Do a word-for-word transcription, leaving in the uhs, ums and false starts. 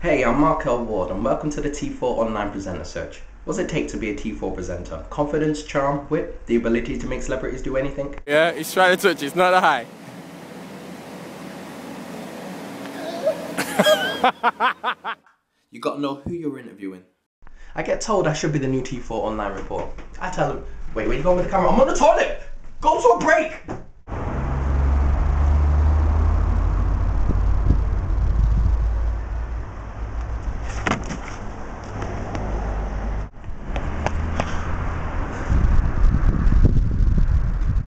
Hey, I'm Marcquelle Ward and welcome to the T four Online Presenter Search. What does it take to be a T four presenter? Confidence, charm, wit, the ability to make celebrities do anything? Yeah, he's trying to touch it, it's not that high. You gotta know who you're interviewing. I get told I should be the new T four Online report. I tell them, wait, where you going with the camera? I'm on the toilet! Go to a break!